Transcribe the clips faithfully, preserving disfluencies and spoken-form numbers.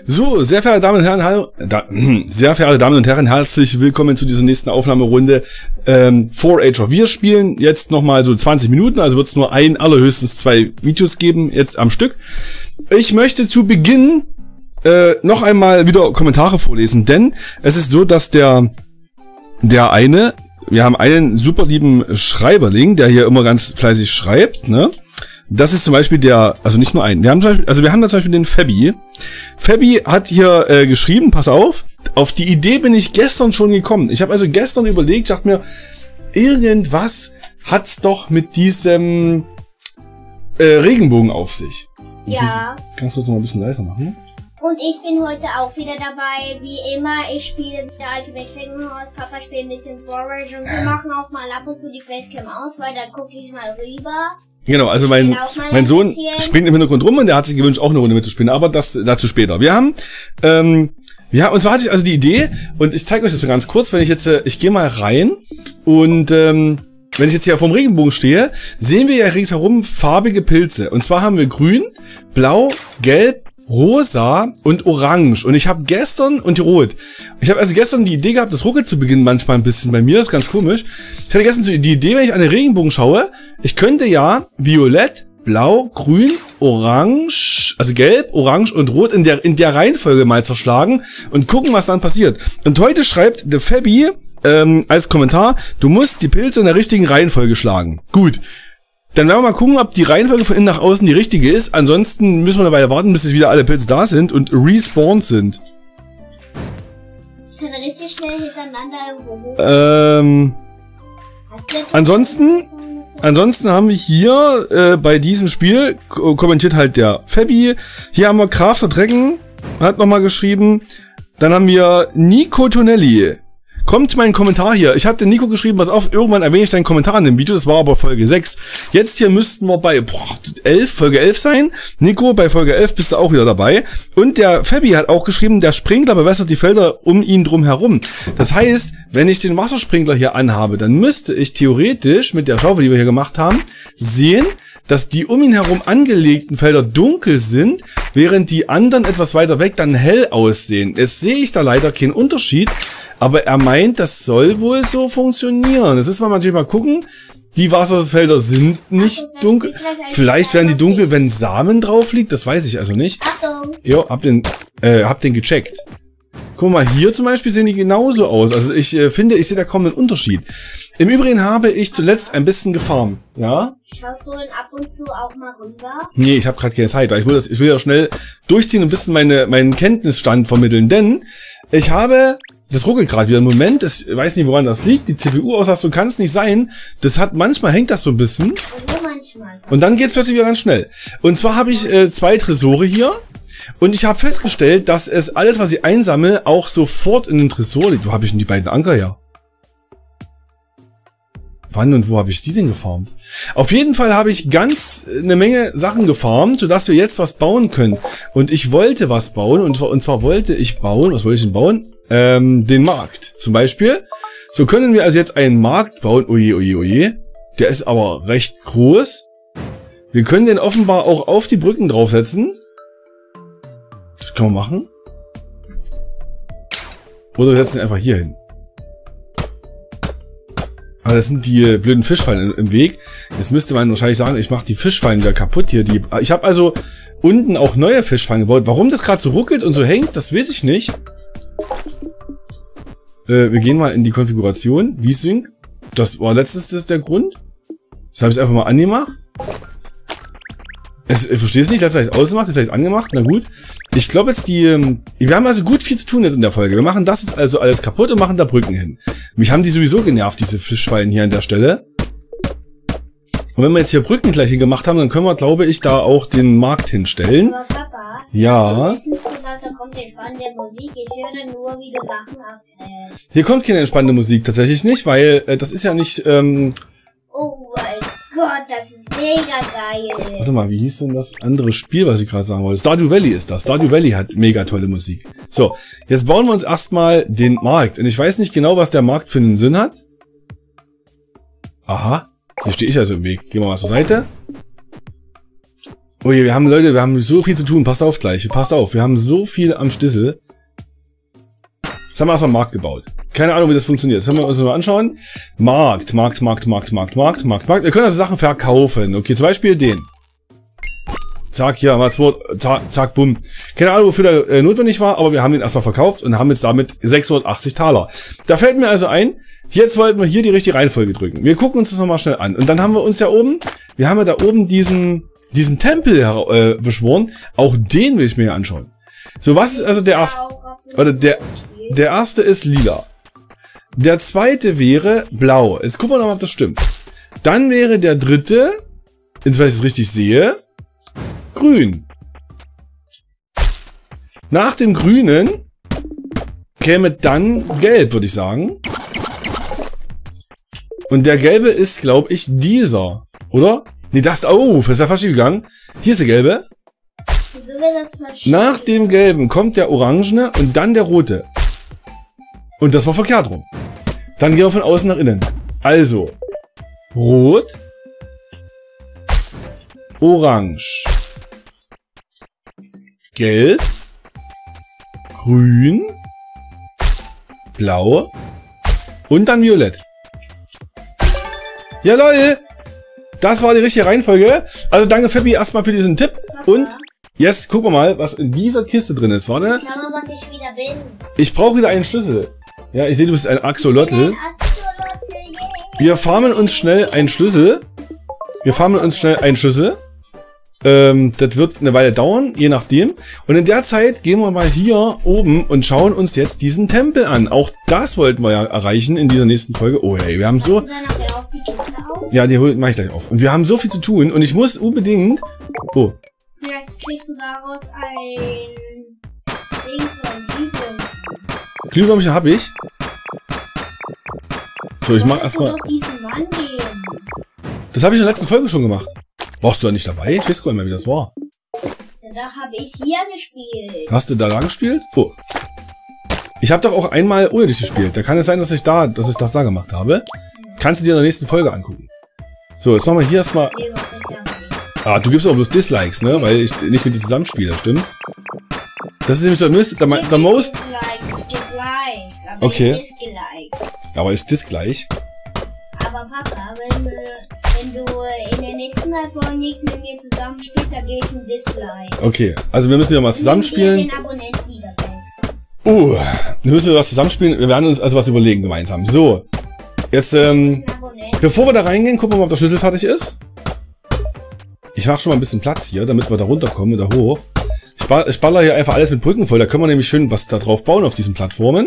So, sehr verehrte Damen und Herren, hallo, da, sehr verehrte Damen und Herren, herzlich willkommen zu dieser nächsten Aufnahmerunde ähm, For Age. Wir spielen jetzt nochmal so zwanzig Minuten, also wird es nur ein, allerhöchstens zwei Videos geben, jetzt am Stück. Ich möchte zu Beginn äh, noch einmal wieder Kommentare vorlesen, denn es ist so, dass der, der eine, wir haben einen super lieben Schreiberling, der hier immer ganz fleißig schreibt, ne? Das ist zum Beispiel der, also nicht nur einen. Wir haben zum Beispiel, also wir haben da zum Beispiel den Fabi. Fabi hat hier äh, geschrieben, pass auf, auf die Idee bin ich gestern schon gekommen. Ich habe also gestern überlegt, dachte mir, irgendwas hat's doch mit diesem äh, Regenbogen auf sich. Ich ja. Ganz kurz noch mal ein bisschen leiser machen. Und ich bin heute auch wieder dabei, wie immer. Ich spiele wieder Ultimate Flaminghorse, Papa spielt ein bisschen Forage und wir machen auch mal ab und zu die Facecam aus, weil da gucke ich mal rüber. Genau, also mein, mein Sohn springt im Hintergrund rum und der hat sich gewünscht, auch eine Runde mitzuspielen, aber das dazu später. Wir haben, ähm, ja, und zwar hatte ich also die Idee, und ich zeige euch das mal ganz kurz, wenn ich jetzt, äh, ich gehe mal rein und ähm, wenn ich jetzt hier vorm Regenbogen stehe, sehen wir ja ringsherum farbige Pilze. Und zwar haben wir grün, blau, gelb, rosa und orange. Und ich habe gestern, und rot. Ich habe also gestern die Idee gehabt, das ruckelt zu Beginn manchmal ein bisschen bei mir, das ist ganz komisch. Ich hatte gestern die Idee, wenn ich an den Regenbogen schaue, ich könnte ja violett, blau, grün, orange, also gelb, orange und rot in der, in der Reihenfolge mal zerschlagen und gucken, was dann passiert. Und heute schreibt der Fabi ähm, als Kommentar, du musst die Pilze in der richtigen Reihenfolge schlagen. Gut. Dann werden wir mal gucken, ob die Reihenfolge von innen nach außen die richtige ist. Ansonsten müssen wir eine Weile warten, bis jetzt wieder alle Pilze da sind und respawned sind. Ich kann richtig schnell hintereinander irgendwo hoch. Ähm, ansonsten, ansonsten haben wir hier äh, bei diesem Spiel, kommentiert halt der Fabi. Hier haben wir Crafter Dragon, hat nochmal geschrieben. Dann haben wir Nico Tonelli. Kommt mein Kommentar hier. Ich habe den Nico geschrieben, pass auf, irgendwann erwähne ich seinen Kommentar in dem Video, das war aber Folge sechs. Jetzt hier müssten wir bei boah, elf, Folge elf sein. Nico, bei Folge elf bist du auch wieder dabei. Und der Fabi hat auch geschrieben, der Sprinkler bewässert die Felder um ihn drum herum. Das heißt, wenn ich den Wassersprinkler hier anhabe, dann müsste ich theoretisch mit der Schaufel, die wir hier gemacht haben, sehen, dass die um ihn herum angelegten Felder dunkel sind, während die anderen etwas weiter weg dann hell aussehen. Jetzt sehe ich da leider keinen Unterschied, aber er meint, das soll wohl so funktionieren. Das müssen wir natürlich mal gucken. Die Wasserfelder sind nicht dunkel. Vielleicht werden die dunkel, wenn Samen drauf liegt. Das weiß ich also nicht. Achtung! Jo, hab den, äh, hab den gecheckt. Guck mal, hier zum Beispiel sehen die genauso aus. Also ich äh, finde, ich sehe da kaum einen Unterschied. Im Übrigen habe ich zuletzt ein bisschen gefarmt. Ja? Schaust du denn ab und zu auch mal rüber? Nee, ich habe gerade keine Zeit, weil ich will das, ich will ja schnell durchziehen und ein bisschen meine, meinen Kenntnisstand vermitteln. Denn ich habe, das ruckelt gerade wieder einen Moment, ich weiß nicht, woran das liegt. Die C P U-Auslastung kann es nicht sein. Das hat, manchmal hängt das so ein bisschen. Und nur manchmal. Und dann geht's plötzlich wieder ganz schnell. Und zwar habe ich äh, zwei Tresore hier. Und ich habe festgestellt, dass es alles, was ich einsammle, auch sofort in den Tresor liegt. Wo habe ich denn die beiden Anker her? Wann und wo habe ich die denn gefarmt? Auf jeden Fall habe ich ganz eine Menge Sachen gefarmt, sodass wir jetzt was bauen können. Und ich wollte was bauen, und, und zwar wollte ich bauen, was wollte ich denn bauen? Ähm, den Markt. Zum Beispiel. So können wir also jetzt einen Markt bauen. Oje, oje, oje. Der ist aber recht groß. Wir können den offenbar auch auf die Brücken draufsetzen. Das kann man machen. Oder wir setzen ihn einfach hier hin. Aber das sind die blöden Fischfallen im Weg. Jetzt müsste man wahrscheinlich sagen, ich mache die Fischfallen wieder kaputt hier. Die, ich habe also unten auch neue Fischfallen gebaut. Warum das gerade so ruckelt und so hängt, das weiß ich nicht. Äh, wir gehen mal in die Konfiguration. V-Sync. Das war letztens das der Grund. Das habe ich einfach mal angemacht. Ich verstehe es nicht, letztes habe ich es ausgemacht, jetzt habe ich es angemacht, na gut. Ich glaube jetzt die, wir haben also gut viel zu tun jetzt in der Folge. Wir machen das jetzt also alles kaputt und machen da Brücken hin. Mich haben die sowieso genervt, diese Fischfallen hier an der Stelle. Und wenn wir jetzt hier Brücken gleich hingemacht haben, dann können wir, glaube ich, da auch den Markt hinstellen. Aber Papa, ja. du hast letztens gesagt, da kommt entspannende Musik. Ich höre dann nur, wie du Sachen abgräbst. Hier kommt keine entspannende Musik, tatsächlich nicht, weil äh, das ist ja nicht, ähm... Oh mein Gott, das ist mega geil. Warte mal, wie hieß denn das andere Spiel, was ich gerade sagen wollte? Stardew Valley ist das. Stardew Valley hat mega tolle Musik. So, jetzt bauen wir uns erstmal den Markt. Und ich weiß nicht genau, was der Markt für einen Sinn hat. Aha, hier stehe ich also im Weg. Gehen wir mal zur Seite. Oh je, wir haben, Leute, wir haben so viel zu tun. Passt auf gleich. Passt auf. Wir haben so viel am Stissel. Jetzt haben wir erstmal einen Markt gebaut. Keine Ahnung, wie das funktioniert. Das haben wir uns mal anschauen. Markt, Markt, Markt, Markt, Markt, Markt, Markt, Markt. Wir können also Sachen verkaufen. Okay, zum Beispiel den. Zack, hier, mal zwei, zack, zack, bumm. Keine Ahnung, wofür der äh, notwendig war, aber wir haben den erstmal verkauft und haben jetzt damit sechshundertachtzig Taler. Da fällt mir also ein, jetzt wollten wir hier die richtige Reihenfolge drücken. Wir gucken uns das nochmal schnell an. Und dann haben wir uns ja oben, wir haben ja da oben diesen, diesen Tempel äh, beschworen. Auch den will ich mir anschauen. So, was ist also der erste? Oder der, der erste ist lila. Der zweite wäre blau. Jetzt gucken wir noch mal, ob das stimmt. Dann wäre der dritte, jetzt wenn ich es richtig sehe, grün. Nach dem grünen käme dann gelb, würde ich sagen. Und der gelbe ist, glaube ich, dieser. Oder? Nee, das, oh, das ist ja fast gegangen. Hier ist der gelbe. Nach dem gelben kommt der orangene und dann der rote. Und das war verkehrt rum. Dann gehen wir von außen nach innen. Also, rot, orange, gelb, grün, blau und dann violett. Ja, Leute, das war die richtige Reihenfolge. Also danke, Fabby, erstmal für diesen Tipp. Und jetzt gucken wir mal, was in dieser Kiste drin ist. Warte. Schau mal, was ich wieder bin. Ich brauche wieder einen Schlüssel. Ja, ich sehe, du bist ein Axolotl. Wir farmen uns schnell einen Schlüssel. Wir farmen uns schnell einen Schlüssel. Ähm, das wird eine Weile dauern, je nachdem. Und in der Zeit gehen wir mal hier oben und schauen uns jetzt diesen Tempel an. Auch das wollten wir ja erreichen in dieser nächsten Folge. Oh hey, wir haben so... Ja, die mache ich gleich auf. Und wir haben so viel zu tun und ich muss unbedingt... Oh. Vielleicht kriegst du daraus ein... Dings und Glühwürmchen. Glühwürmchen habe ich. So, ich mach erstmal... Das habe ich in der letzten Folge schon gemacht. Warst du da nicht dabei? Ich weiß gar nicht mehr, wie das war. Da habe ich hier gespielt. Hast du da lang gespielt? Oh. Ich habe doch auch einmal ohne dich gespielt. Da kann es sein, dass ich da, dass ich das da gemacht habe. Kannst du dir in der nächsten Folge angucken. So, jetzt machen wir hier erstmal... Ah, du gibst auch bloß Dislikes, ne? Weil ich nicht mit dir zusammenspiele, stimmt's? Das ist nämlich der Most... Der, der Most... Okay. Ja, aber ist das gleich? Aber Papa, wenn, wenn du in der nächsten Folge nichts mit mir zusammenspielst, dann gebe ich ein Dislike. Okay, also wir müssen wieder mal zusammenspielen. Uh, wir müssen wieder was zusammenspielen. Wir werden uns also was überlegen gemeinsam. So, jetzt, ähm, bevor wir da reingehen, gucken wir mal, ob der Schlüssel fertig ist. Ich mache schon mal ein bisschen Platz hier, damit wir da runterkommen oder hoch. Ich, ba ich baller hier einfach alles mit Brücken voll. Da können wir nämlich schön was da drauf bauen auf diesen Plattformen.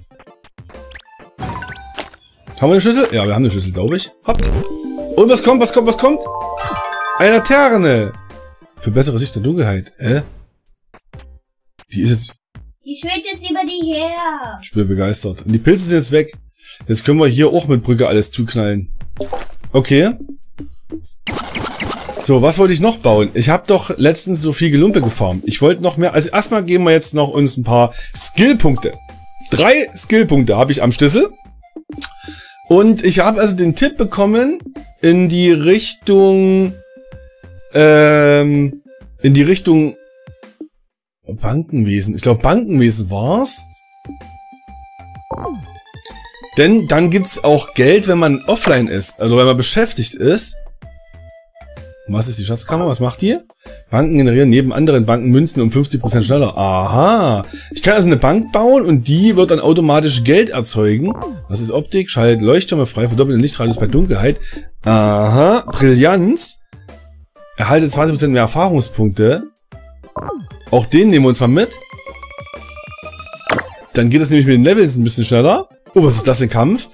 Haben wir eine Schlüssel? Ja, wir haben eine Schlüssel, glaube ich. Hopp. Und was kommt, was kommt, was kommt? Eine Laterne. Für bessere Sicht der Dunkelheit. Äh? Die ist jetzt... Die schwebt jetzt über die her. Ich bin begeistert. Und die Pilze sind jetzt weg. Jetzt können wir hier auch mit Brücke alles zuknallen. Okay. So, was wollte ich noch bauen? Ich habe doch letztens so viel Gelumpe gefarmt. Ich wollte noch mehr... Also erstmal geben wir jetzt noch uns ein paar Skillpunkte. Drei Skillpunkte habe ich am Schlüssel. Und ich habe also den Tipp bekommen, in die Richtung, ähm, in die Richtung Bankenwesen. Ich glaube, Bankenwesen war's. Denn dann gibt's auch Geld, wenn man offline ist, also wenn man beschäftigt ist. Was ist die Schatzkammer? Was macht die? Banken generieren neben anderen Banken Münzen um fünfzig Prozent schneller. Aha. Ich kann also eine Bank bauen und die wird dann automatisch Geld erzeugen. Was ist Optik? Schaltet Leuchttürme frei, verdoppelt den Lichtradius bei Dunkelheit. Aha. Brillanz. Erhalte zwanzig Prozent mehr Erfahrungspunkte. Auch den nehmen wir uns mal mit. Dann geht es nämlich mit den Levels ein bisschen schneller. Oh, was ist das für ein Kampf?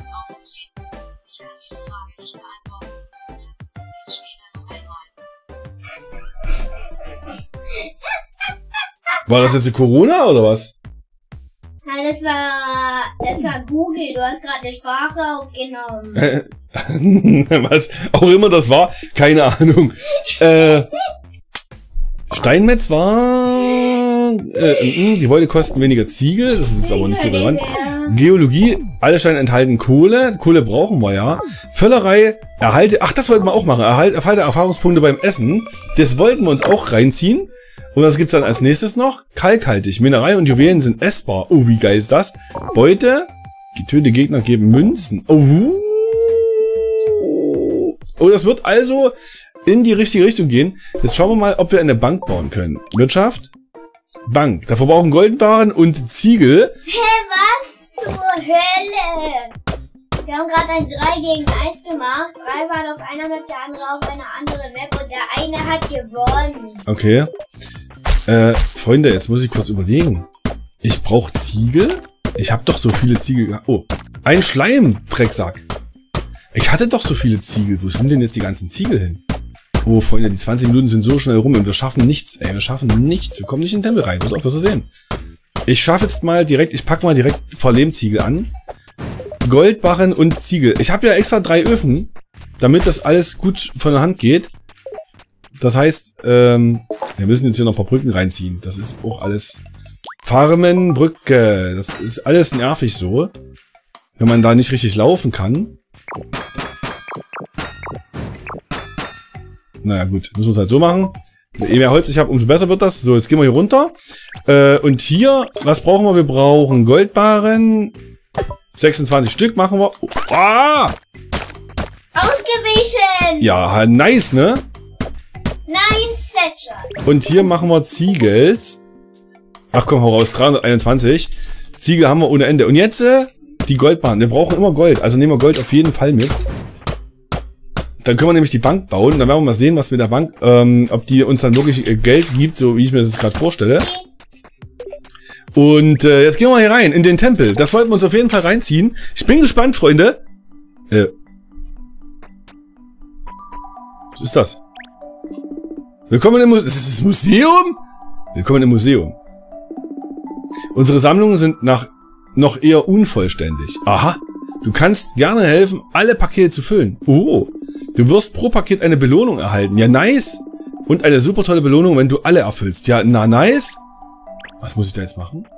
War das jetzt die Corona oder was? Nein, das war, das war Google. Du hast gerade eine Sprache aufgenommen. Was auch immer das war, keine Ahnung. äh, Steinmetz war machen. Äh, die Gebäude kosten weniger Ziegel. Das ist jetzt aber nicht so relevant. Geologie. Alle Steine enthalten Kohle. Kohle brauchen wir ja. Völlerei. Erhalte. Ach, das wollten wir auch machen. Erhalte, erhalte Erfahrungspunkte beim Essen. Das wollten wir uns auch reinziehen. Und was gibt's dann als nächstes noch? Kalkhaltig. Mineralien und Juwelen sind essbar. Oh, wie geil ist das? Beute. Getötete Gegner geben Münzen. Oh. Oh, das wird also in die richtige Richtung gehen. Jetzt schauen wir mal, ob wir eine Bank bauen können. Wirtschaft. Bank. Dafür brauchen Goldbarren und Ziegel. Hä, was zur Hölle? Wir haben gerade ein drei gegen eins gemacht. drei waren auf einer Map, der andere auf einer anderen Map und der eine hat gewonnen. Okay. Äh, Freunde, jetzt muss ich kurz überlegen. Ich brauche Ziegel? Ich habe doch so viele Ziegel gehabt. Oh, ein Schleim-Drecksack. Ich hatte doch so viele Ziegel. Wo sind denn jetzt die ganzen Ziegel hin? Oh, Freunde, die zwanzig Minuten sind so schnell rum und wir schaffen nichts. Ey, wir schaffen nichts. Wir kommen nicht in den Tempel rein. Muss auf, was wir sehen. Ich schaffe jetzt mal direkt, ich packe mal direkt ein paar Lehmziegel an. Goldbarren und Ziegel. Ich habe ja extra drei Öfen, damit das alles gut von der Hand geht. Das heißt, ähm, wir müssen jetzt hier noch ein paar Brücken reinziehen. Das ist auch alles Farmenbrücke. Das ist alles nervig so, wenn man da nicht richtig laufen kann. Naja gut, müssen wir es halt so machen. Je mehr Holz ich habe, umso besser wird das. So, jetzt gehen wir hier runter. Äh, und hier, was brauchen wir? Wir brauchen Goldbarren. sechsundzwanzig Stück machen wir. Oh, ah! Ausgewichen! Ja, nice, ne? Nice Setshot. Und hier machen wir Ziegels. Ach komm, hau raus, dreihunderteinundzwanzig. Ziegel haben wir ohne Ende. Und jetzt äh, die Goldbarren. Wir brauchen immer Gold. Also nehmen wir Gold auf jeden Fall mit. Dann können wir nämlich die Bank bauen. Und dann werden wir mal sehen, was mit der Bank, ähm, ob die uns dann wirklich äh, Geld gibt, so wie ich mir das gerade vorstelle. Und äh, jetzt gehen wir mal hier rein, in den Tempel. Das wollten wir uns auf jeden Fall reinziehen. Ich bin gespannt, Freunde. Äh. Was ist das? Willkommen im Museum. Ist das das Museum? Willkommen im Museum. Unsere Sammlungen sind nach noch eher unvollständig. Aha. Du kannst gerne helfen, alle Pakete zu füllen. Oh. Du wirst pro Paket eine Belohnung erhalten. Ja, nice. Und eine super tolle Belohnung, wenn du alle erfüllst. Ja, na, nice. Was muss ich da jetzt machen?